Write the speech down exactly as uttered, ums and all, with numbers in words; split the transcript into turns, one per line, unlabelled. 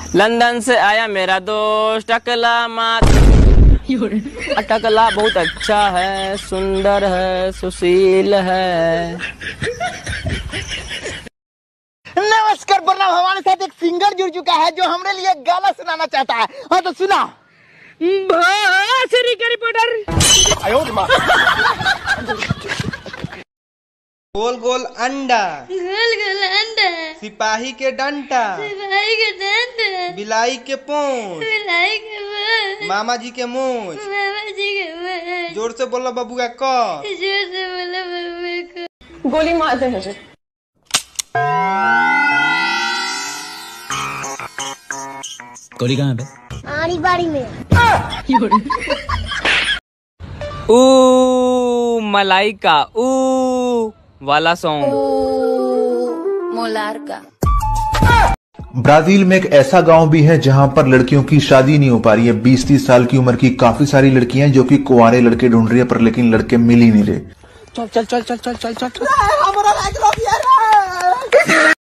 London से आया मेरा दोस्त टकला मात टकला बहुत अच्छा है, सुंदर है, सुशील है।
नमस्कार प्रणाम। हमारे साथ एक सिंगर जुड़ चुका है जो हमरे लिए गाना सुनाना चाहता है। हाँ तो सुना। रिपोर्टर
गोल गोल अंडा,
गोल गोल अंडा,
सिपाही के डंटा,
सिपाही के डंडा,
बिलाई के पूंछ,
बिलाई के पूंछ,
मामा जी के मूंछ।
मामा जी के मूंछ।
जोर से बोलो बबुआ क।
जोर से बोलो बबुआ क।
गोली मार दे मुझे।
गोली कहाँ पे?
आड़ी बाड़ी में।
ऊ मलाइका ऊ वाला सॉन्ग।
मोलार का।
ब्राजील में एक ऐसा गांव भी है जहां पर लड़कियों की शादी नहीं हो पा रही है। बीस तीस साल की उम्र की काफी सारी लड़कियां जो कि कुंवारे लड़के ढूंढ रही है, पर लेकिन लड़के मिल ही नहीं रहे।
चल चल चल चल चल चल चल।